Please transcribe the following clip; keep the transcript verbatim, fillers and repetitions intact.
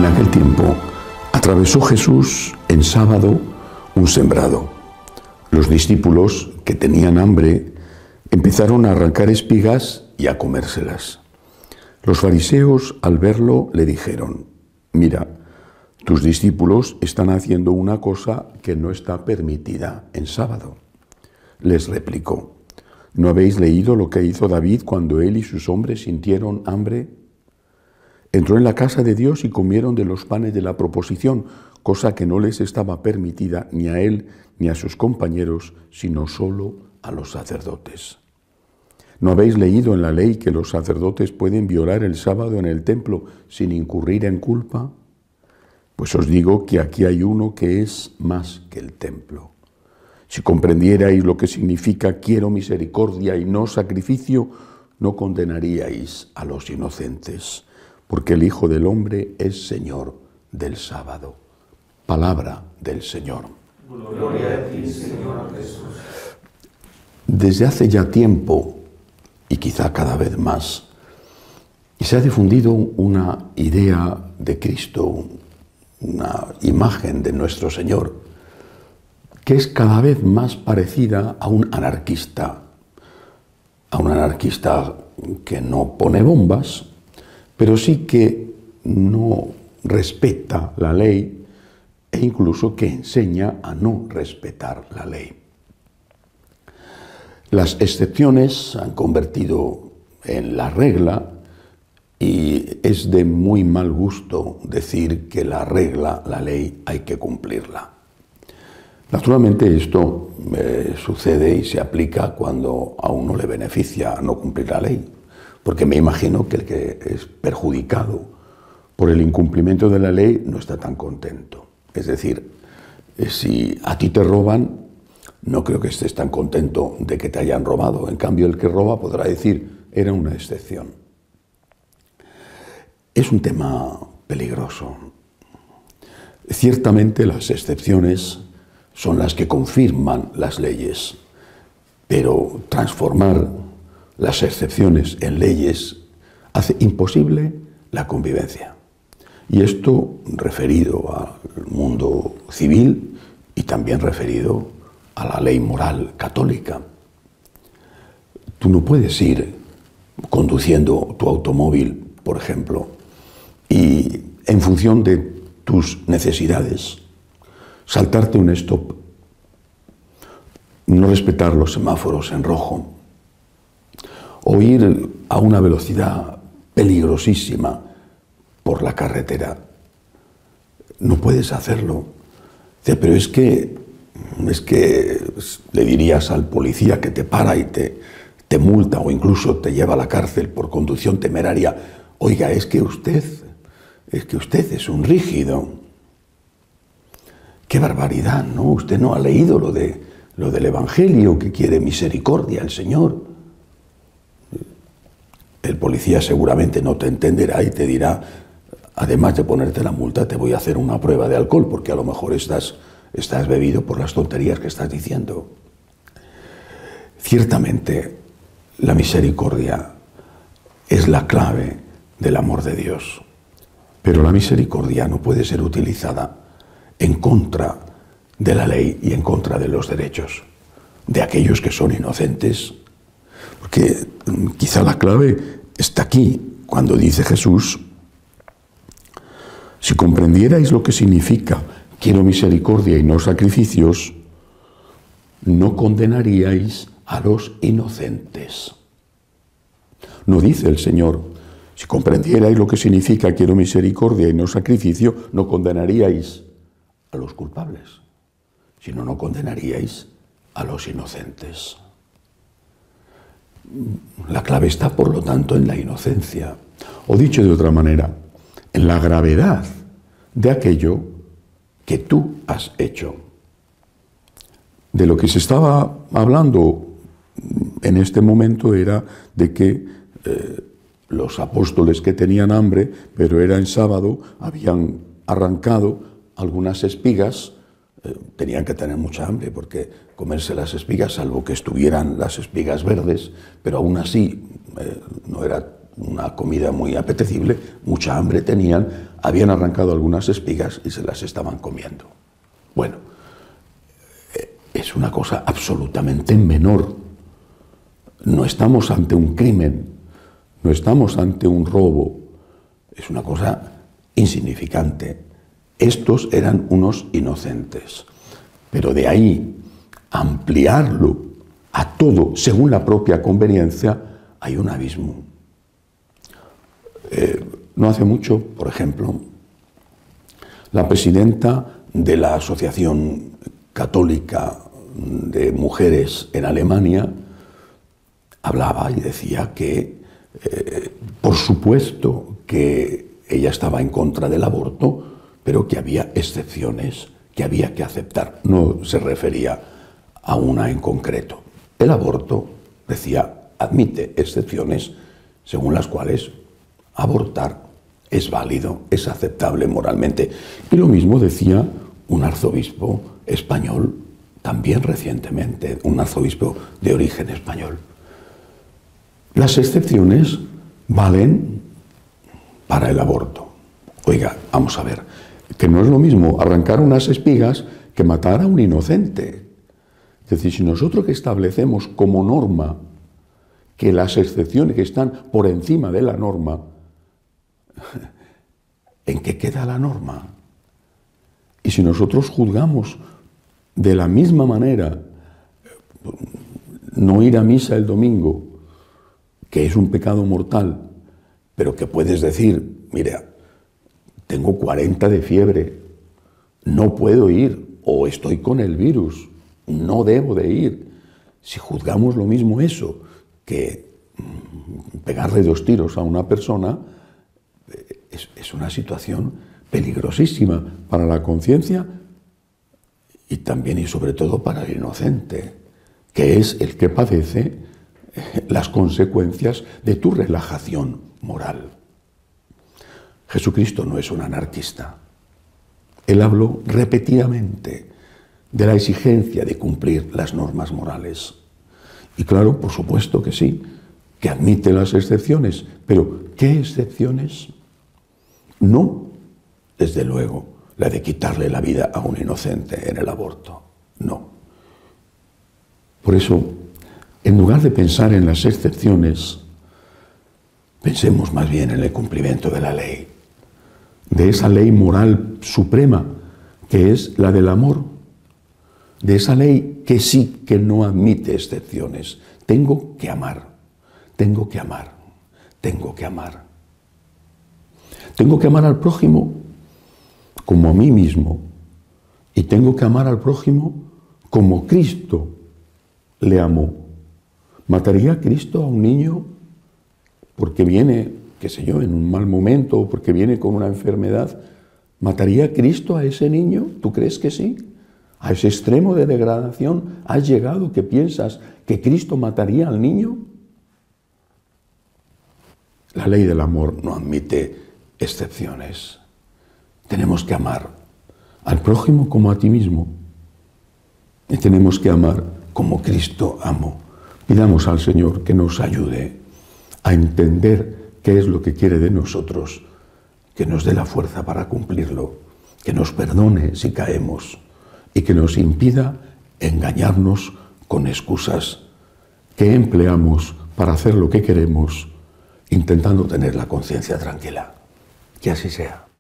En aquel tiempo atravesó Jesús en sábado un sembrado. Los discípulos, que tenían hambre, empezaron a arrancar espigas y a comérselas. Los fariseos, al verlo, le dijeron: «Mira, tus discípulos están haciendo una cosa que no está permitida en sábado». Les replicó: ¿no habéis leído lo que hizo David cuando él y sus hombres sintieron hambre? Entró en la casa de Dios y comieron de los panes de la proposición, cosa que no les estaba permitida ni a él ni a sus compañeros, sino solo a los sacerdotes. ¿No habéis leído en la ley que los sacerdotes pueden violar el sábado en el templo sin incurrir en culpa? Pues os digo que aquí hay uno que es más que el templo. Si comprendierais lo que significa quiero misericordia y no sacrificio, no condenaríais a los inocentes, porque el Hijo del Hombre es Señor del sábado. Palabra del Señor. Gloria a ti, Señor Jesús. Desde hace ya tiempo, y quizá cada vez más, se ha difundido una idea de Cristo, una imagen de nuestro Señor, que es cada vez más parecida a un anarquista, a un anarquista que no pone bombas, pero sí que no respeta la ley e incluso que enseña a no respetar la ley. Las excepciones se han convertido en la regla y es de muy mal gusto decir que la regla, la ley, hay que cumplirla. Naturalmente esto eh, sucede y se aplica cuando a uno le beneficia no cumplir la ley, porque me imagino que el que es perjudicado por el incumplimiento de la ley no está tan contento. Es decir, eh, si a ti te roban, no creo que estés tan contento de que te hayan robado. En cambio, el que roba podrá decir, era una excepción. Es un tema peligroso. Ciertamente las excepciones son las que confirman las leyes, pero transformar las excepciones en leyes hace imposible la convivencia. Y esto referido al mundo civil y también referido a la ley moral católica. Tú no puedes ir conduciendo tu automóvil, por ejemplo, y en función de tus necesidades, saltarte un stop, no respetar los semáforos en rojo, o ir a una velocidad peligrosísima por la carretera. No puedes hacerlo. Pero es que, es que le dirías al policía que te para y te, te multa o incluso te lleva a la cárcel por conducción temeraria. Oiga, es que usted, es que usted es un rígido. ¡Qué barbaridad!, ¿no? Usted no ha leído lo, de, lo del Evangelio, que quiere misericordia el Señor. El policía seguramente no te entenderá y te dirá, además de ponerte la multa, te voy a hacer una prueba de alcohol, porque a lo mejor estás, estás bebido por las tonterías que estás diciendo. Ciertamente, la misericordia es la clave del amor de Dios, pero la misericordia no puede ser utilizada en contra de la ley y en contra de los derechos de aquellos que son inocentes. Porque quizá la clave está aquí, cuando dice Jesús: si comprendierais lo que significa quiero misericordia y no sacrificios, no condenaríais a los inocentes. No dice el Señor: si comprendierais lo que significa quiero misericordia y no sacrificio, no condenaríais a los culpables, sino no condenaríais a los inocentes. La clave está, por lo tanto, en la inocencia, o dicho de otra manera, en la gravedad de aquello que tú has hecho. De lo que se estaba hablando en este momento era de que eh, los apóstoles que tenían hambre, pero era en sábado, habían arrancado algunas espigas. Eh, tenían que tener mucha hambre, porque comerse las espigas, salvo que estuvieran las espigas verdes, pero aún así eh, no era una comida muy apetecible, mucha hambre tenían, habían arrancado algunas espigas y se las estaban comiendo. Bueno, es una cosa absolutamente menor. No estamos ante un crimen, no estamos ante un robo, es una cosa insignificante. Estos eran unos inocentes, pero de ahí ampliarlo a todo según la propia conveniencia, hay un abismo. Eh, no hace mucho, por ejemplo, la presidenta de la Asociación Católica de Mujeres en Alemania hablaba y decía que, eh, por supuesto, que ella estaba en contra del aborto, pero que había excepciones que había que aceptar. No se refería a una en concreto. El aborto, decía, admite excepciones según las cuales abortar es válido, es aceptable moralmente. Y lo mismo decía un arzobispo español, también recientemente, un arzobispo de origen español. Las excepciones valen para el aborto. Oiga, vamos a ver, que no es lo mismo arrancar unas espigas que matar a un inocente. Es decir, si nosotros que establecemos como norma que las excepciones que están por encima de la norma, ¿en qué queda la norma? Y si nosotros juzgamos de la misma manera no ir a misa el domingo, que es un pecado mortal, pero que puedes decir, mira, tengo cuarenta de fiebre, no puedo ir, o estoy con el virus, no debo de ir. Si juzgamos lo mismo eso, que pegarle dos tiros a una persona, es, es una situación peligrosísima para la conciencia y también y sobre todo para el inocente, que es el que padece las consecuencias de tu relajación moral. Jesucristo no es un anarquista. Él habló repetidamente de la exigencia de cumplir las normas morales. Y claro, por supuesto que sí, que admite las excepciones, pero ¿qué excepciones? No, desde luego, la de quitarle la vida a un inocente en el aborto, no. Por eso, en lugar de pensar en las excepciones, pensemos más bien en el cumplimiento de la ley, de esa ley moral suprema que es la del amor, de esa ley que sí que no admite excepciones. Tengo que amar, tengo que amar, tengo que amar. Tengo que amar al prójimo como a mí mismo y tengo que amar al prójimo como Cristo le amó. ¿Mataría Cristo a un niño porque viene, qué sé yo, en un mal momento o porque viene con una enfermedad? ¿Mataría Cristo a ese niño? ¿Tú crees que sí? ¿A ese extremo de degradación has llegado que piensas que Cristo mataría al niño? La ley del amor no admite excepciones. Tenemos que amar al prójimo como a ti mismo. Y tenemos que amar como Cristo amó. Pidamos al Señor que nos ayude a entender qué es lo que quiere de nosotros, que nos dé la fuerza para cumplirlo, que nos perdone si caemos y que nos impida engañarnos con excusas que empleamos para hacer lo que queremos, intentando tener la conciencia tranquila. Que así sea.